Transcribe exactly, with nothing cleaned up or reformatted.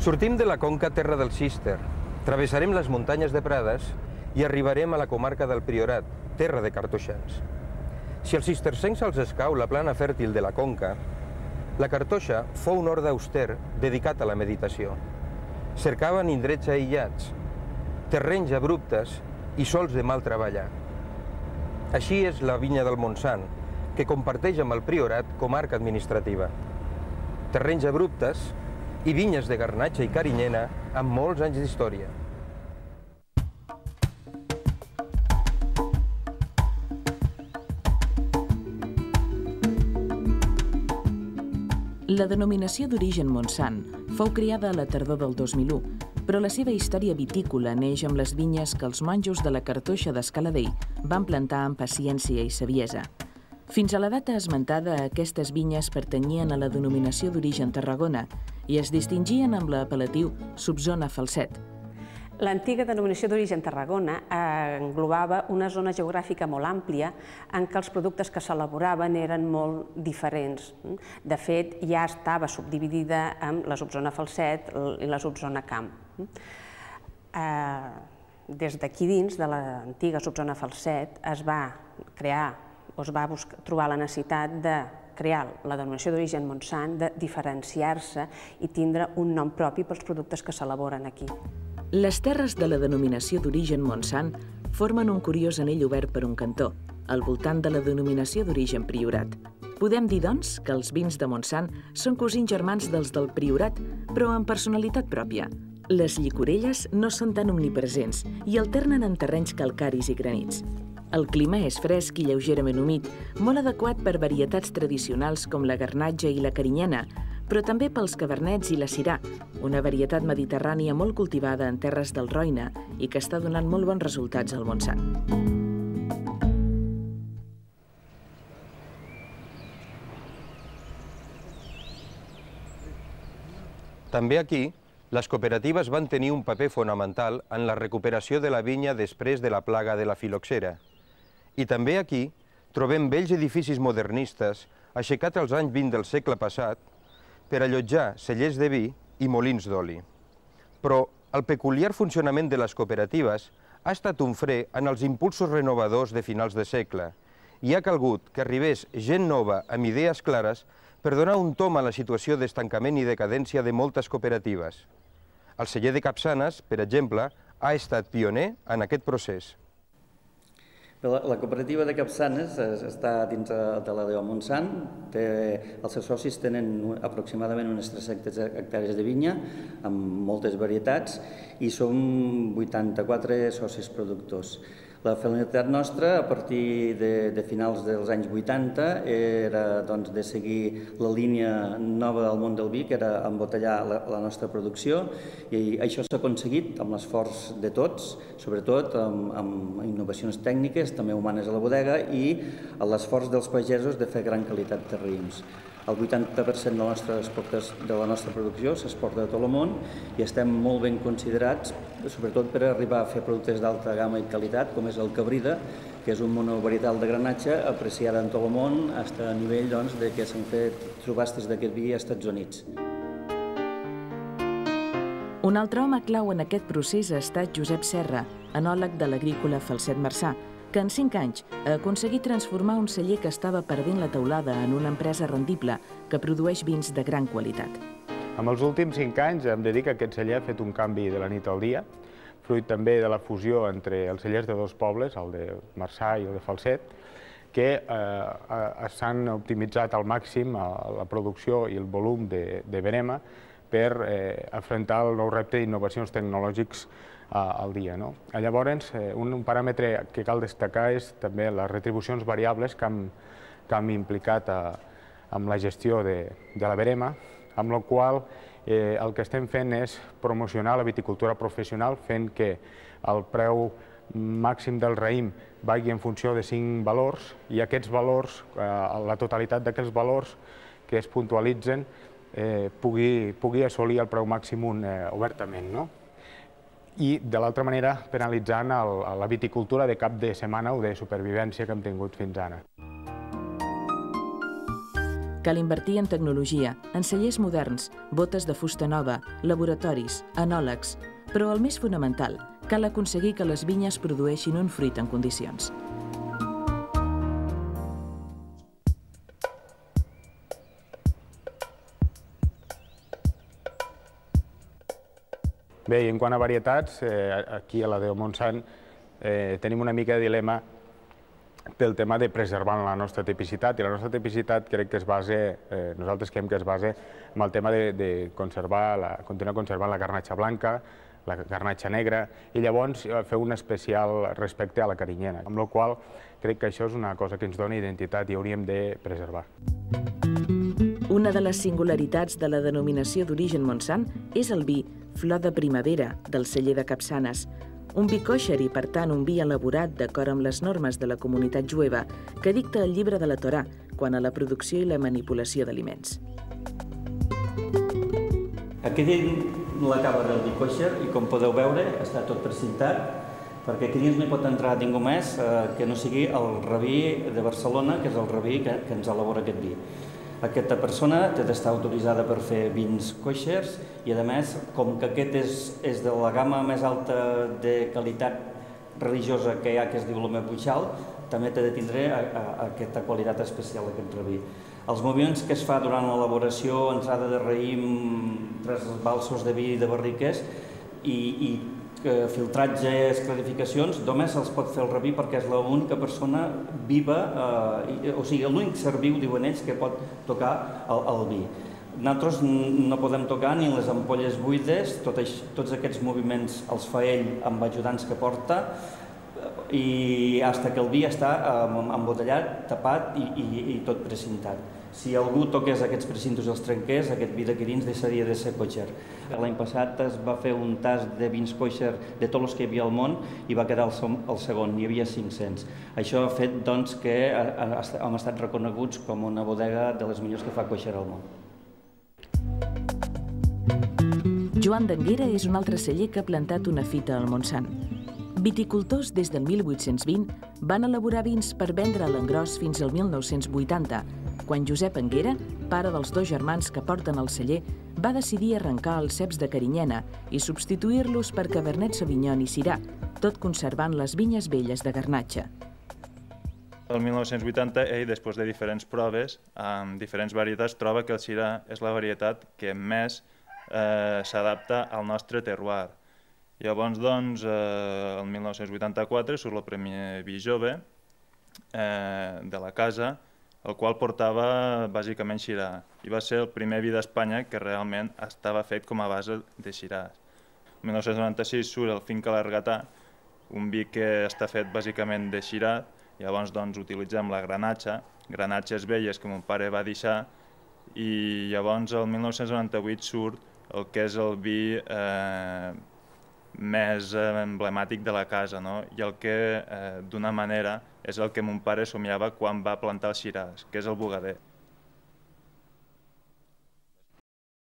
Sortim de la Conca Terra del Cister, travessarem les muntanyes de Prades i arribarem a la comarca del Priorat, terra de cartoixans. Si als cistercencs els escau la plana fèrtil de la Conca, la Cartoixa fou un orde auster dedicat a la meditació. Cercaven indrets aïllats, terrenys abruptes i sols de mal treballar. Així és la vinya del Montsant, que comparteix amb el Priorat comarca administrativa. Terrenys abruptes i vinyes de garnatxa i carinyena amb molts anys d'història. La denominació d'origen Montsant fou creada a la tardor del dos mil u, però la seva història vitícola neix amb les vinyes que els monjos de la Cartoixa d'Escaladei van plantar amb paciència i saviesa. Fins a la data esmentada, aquestes vinyes pertanyien a la denominació d'origen Tarragona i es distingien amb l'apel·latiu Subzona Falset. L'antiga denominació d'origen Tarragona englobava una zona geogràfica molt àmplia en què els productes que s'elaboraven eren molt diferents. De fet, ja estava subdividida en la subzona Falset i la subzona Camp. Des d'aquí dins de l'antiga subzona Falset es va crear o es va trobar la necessitat de crear la denominació d'origen Montsant, de diferenciar-se i tindre un nom propi pels productes que s'elaboren aquí. Les terres de la denominació d'origen Montsant formen un curiós anell obert per un cantó, al voltant de la denominació d'origen Priorat. Podem dir, doncs, que els vins de Montsant són cosins germans dels del Priorat, però amb personalitat pròpia. Les llicorelles no són tan omnipresents i alternen en terrenys calcaris i granits. El clima és fresc i lleugerament humit, molt adequat per varietats tradicionals com la garnatxa i la carinyena, però també pels cabernets i la sirà, una varietat mediterrània molt cultivada en terres del Roine i que està donant molt bons resultats al Montsant. També aquí, les cooperatives van tenir un paper fonamental en la recuperació de la vinya després de la plaga de la filoxera. I també aquí trobem vells edificis modernistes aixecats als anys vint del segle passat per allotjar cellers de vi i molins d'oli. Però el peculiar funcionament de les cooperatives ha estat un fre en els impulsos renovadors de finals de segle i ha calgut que arribés gent nova amb idees clares per donar un tom a la situació d'estancament i decadència de moltes cooperatives. El celler de Capçanes, per exemple, ha estat pioner en aquest procés. La cooperativa de Capçanes està dins de la D O Montsant. Els seus socis tenen aproximadament unes tres-centes hectàrees de vinya amb moltes varietats i som vuitanta-quatre socis productors. La finalitat nostra, a partir de finals dels anys vuitanta, era de seguir la línia nova del món del vi, que era embotellar la nostra producció, i això s'ha aconseguit amb l'esforç de tots, sobretot amb innovacions tècniques, també humanes a la bodega, i l'esforç dels pagesos de fer gran qualitat de raïms. El vuitanta per cent de la nostra producció s'exporta a tot el món i estem molt ben considerats, sobretot per arribar a fer productes d'alta gamma i qualitat, com és el Cabrida, que és un monovarietal de granatxa apreciada en tot el món, fins a nivell que s'han fet subhastes d'aquest vi als Estats Units. Un altre home clau en aquest procés ha estat Josep Serra, enòleg de l'agrícola Falset Marçà, que en cinc anys ha aconseguit transformar un celler que estava perdent la teulada en una empresa rendible que produeix vins de gran qualitat. En els últims cinc anys hem de dir que aquest celler ha fet un canvi de la nit al dia, fruit també de la fusió entre els cellers de dos pobles, el de Marçà i el de Falset, que s'han optimitzat al màxim la producció i el volum de verema per afrontar el nou repte d'innovacions tecnològics al dia. Llavors, un paràmetre que cal destacar és també les retribucions variables que hem implicat amb la gestió de la verema, amb la qual el que estem fent és promocionar la viticultura professional, fent que el preu màxim del raïm vagi en funció de cinc valors i aquests valors, la totalitat d'aquests valors que es puntualitzen, pugui assolir el preu màxim obertament. I, de l'altra manera, penalitzant la viticultura de cap de setmana o de supervivència que hem tingut fins ara. Cal invertir en tecnologia, en cellers moderns, botes de fusta nova, laboratoris, enòlegs. Però el més fonamental, cal aconseguir que les vinyes produeixin un fruit en condicions. Bé, i en quant a varietats, aquí a la de Montsant tenim una mica de dilema pel tema de preservar la nostra tipicitat, i la nostra tipicitat crec que es basa, nosaltres creiem que es basa en el tema de conservar, continuar conservant la garnatxa blanca, la garnatxa negra, i llavors fer un especial respecte a la carinyena, amb la qual crec que això és una cosa que ens dona identitat i hauríem de preservar. Una de les singularitats de la denominació d'origen Montsant és el vi Flor de Primavera, del celler de Capçanes. Un vi kosher i, per tant, un vi elaborat d'acord amb les normes de la comunitat jueva que dicta el llibre de la Torà quant a la producció i la manipulació d'aliments. Aquí dins la cava del vi kosher, i com podeu veure, està tot precintat, perquè aquí dins no hi pot entrar ningú més que no sigui el rabí de Barcelona, que és el rabí que ens elabora aquest vi. Aquesta persona té d'estar autoritzada per fer vins koshers i, a més, com que aquest és de la gamma més alta de qualitat religiosa que hi ha, que es diu l'Home Puixal, també té de tindre aquesta qualitat especial, aquest rabí. Els moviments que es fa durant l'elaboració, entrada de raïm, tres balsos de vi i de barriques i filtratges, clarificacions, només se'ls pot fer el rabí perquè és l'única persona viva, o sigui, l'únic ser viu, diuen ells, que pot tocar el vi. Nosaltres no podem tocar ni les ampolles buides, tots aquests moviments els fa ell amb ajudants que porta, i fins que el vi està embotellat, tapat i tot precintat. Si algú toqués aquests precintos i els trenqués, aquest vi d'aquí dins deixaria de ser kosher. L'any passat es va fer un tast de vins kosher de tots els que hi havia al món i va quedar el segon, n'hi havia cinc-cents. Això ha fet que hem estat reconeguts com una bodega de les millors que fa kosher al món. Joan d'Anguera és un altre celler que ha plantat una fita al Montsant. Viticultors des del mil vuit-cents vint van elaborar vins per vendre a l'engròs fins al mil nou-cents vuitanta, quan Josep Anguera, pare dels dos germans que porten el celler, va decidir arrencar els ceps de carinyena i substituir-los per Cabernet Sauvignon i Syrah, tot conservant les vinyes velles de garnatxa. El mil nou-cents vuitanta, ell, després de diferents proves, amb diferents varietats, troba que el Syrah és la varietat que més s'adapta al nostre terroir. Llavors, doncs, el mil nou-cents vuitanta-quatre surt el primer vi jove de la casa, el qual portava bàsicament Syrah, i va ser el primer vi d'Espanya que realment estava fet com a base de Syrah. El mil nou-cents noranta-sis surt el Finca Largatà, un vi que està fet bàsicament de Syrah, llavors doncs utilitzem la granatxa, granatxes velles que mon pare va deixar, i llavors el mil nou-cents noranta-vuit surt el que és el vi més emblemàtic de la casa, i el que, d'una manera, és el que mon pare somiava quan va plantar els Syrahs, que és el bugader.